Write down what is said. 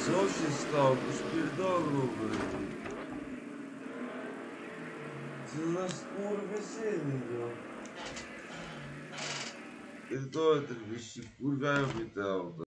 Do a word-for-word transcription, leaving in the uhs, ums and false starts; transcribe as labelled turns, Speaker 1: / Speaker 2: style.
Speaker 1: Co się stało? To spierdolą byli. Co za skurwysyny, no. Pierdolę ten wyścig, kurwiają mnie te auta.